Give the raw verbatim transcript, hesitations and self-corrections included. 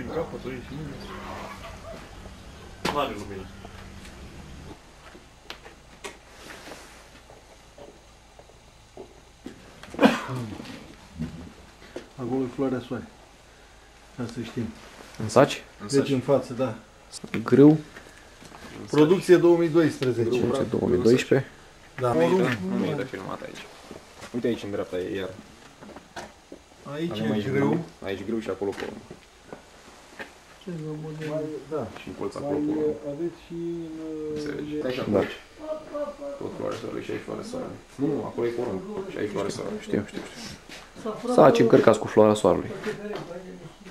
din capătul ei și nimeni. N-are lumină. Acolo e floarea soare. Ca să știm. În saci? Deci în față, da. Grâu. Producție două mii doisprezece. două mii doisprezece. Da, Nu e de filmat aici. Uite aici în dreapta e iar. Aici e grâu. Aici grâu și acolo porumb. Ce da. Și în colț acolo porumb. Aveți și în... Stai și acolo. Tot floare soare și aici floare soare. Nu, nu, acolo e porumb și aici floare soare. Știu, știu, știu. Saci încărcați cu floarea soarelui.